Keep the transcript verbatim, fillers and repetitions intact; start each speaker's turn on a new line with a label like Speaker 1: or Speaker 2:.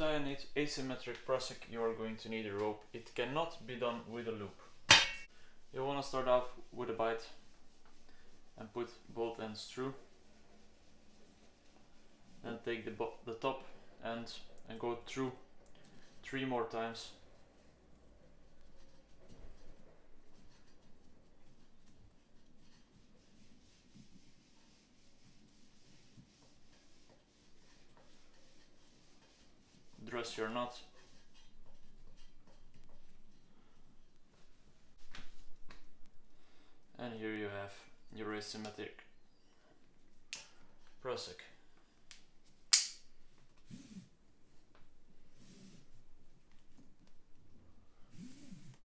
Speaker 1: tie an asymmetric Prusik, you are going to need a rope. It cannot be done with a loop. You want to start off with a bite and put both ends through. Then take the, the top end and go through three more times. Dress your knot. And here you have your asymmetric Prusik.